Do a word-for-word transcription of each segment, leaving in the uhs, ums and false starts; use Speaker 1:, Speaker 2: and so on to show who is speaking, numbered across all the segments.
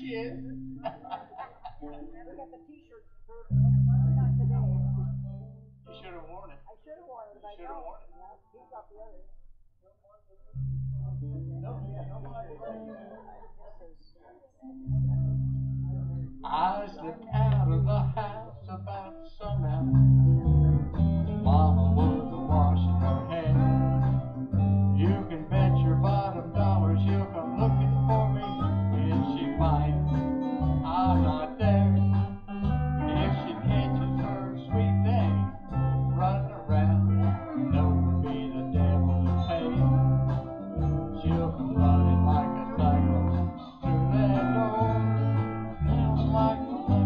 Speaker 1: is.
Speaker 2: We got the t-shirts for not today.
Speaker 1: You should have worn it.
Speaker 2: I should have worn it.
Speaker 1: You should have worn it.
Speaker 2: Yeah, he got the other.
Speaker 1: No, yeah, no more. I slipped out of the house about sundown. Mama was washing her hair. You can bet your bottom dollar she'll come looking for me if she finds I'm not there. If she catches her sweet thing running around, know to be the devil to pay. She'll come running like a cyclone through that door. Sounds like a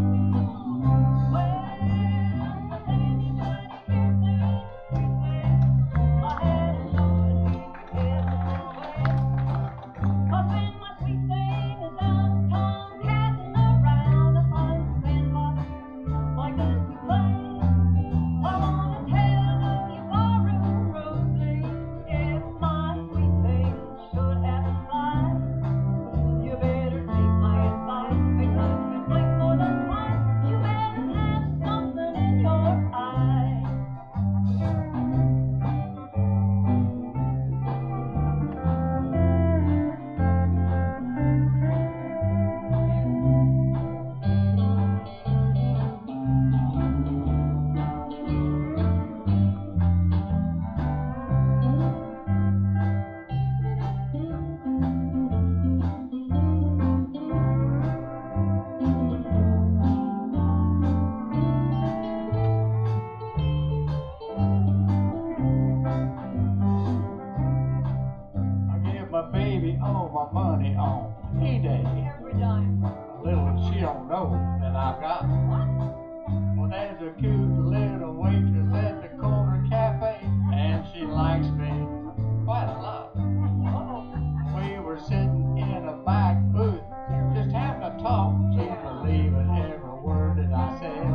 Speaker 1: my baby all my money on payday.
Speaker 2: Every dime.
Speaker 1: Little she don't know that I've got.
Speaker 2: What?
Speaker 1: Well, there's a cute little waitress at the corner cafe, and she likes me quite a lot.
Speaker 2: Uh-oh.
Speaker 1: We were sitting in a back booth, just having a talk. She's believing every word that I said.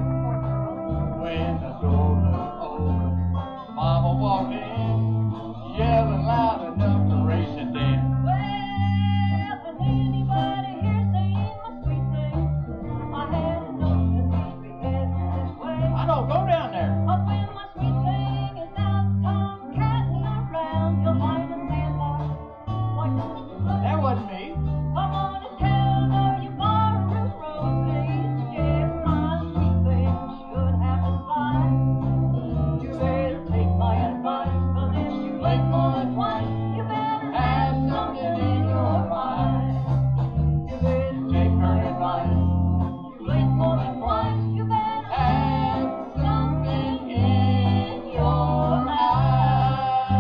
Speaker 1: When the door was open, Mama walked in, yelling loud enough to raise the dead.
Speaker 2: Well, has anybody here seen my sweet thing? I had a notion he'd be heading this way.
Speaker 1: I don't go down there.
Speaker 2: Up when my sweet thing is downtown catting around, you'll find a sandbar like this.
Speaker 1: That wasn't me.
Speaker 2: Come on and tell her you barroom Rosie. If my sweet thing should happen by, you better take my advice, 'cause if you blink more than twice, you better have something in your eye. You better take my advice. You blink more than twice, you better have something in your eye.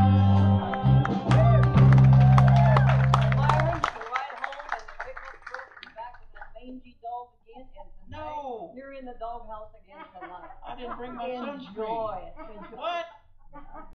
Speaker 2: Myron, you ride home and the pickup truck is back with that mangy dog again, and tonight
Speaker 1: No.
Speaker 2: you're in the doghouse again tonight.
Speaker 1: I didn't bring my sunscreen.
Speaker 2: Enjoy it. Enjoy it.
Speaker 1: What?